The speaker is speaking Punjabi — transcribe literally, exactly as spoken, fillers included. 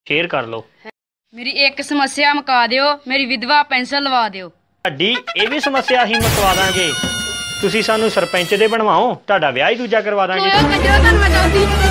शेयर कर लो। मेरी एक समस्या मुका दिओ, मेरी विधवा पेंशन लवा दिओ। ਤੁਹਾਡੀ ਇਹ ਵੀ ਸਮੱਸਿਆ ਅਸੀਂ ਮੁਕਵਾ ਦਾਂਗੇ। ਤੁਸੀਂ ਸਾਨੂੰ ਸਰਪੰਚ ਦੇ ਬਣਵਾਓ, ਤੁਹਾਡਾ ਵਿਆਹ ਹੀ ਦੂਜਾ ਕਰਵਾ ਦਾਂਗੇ।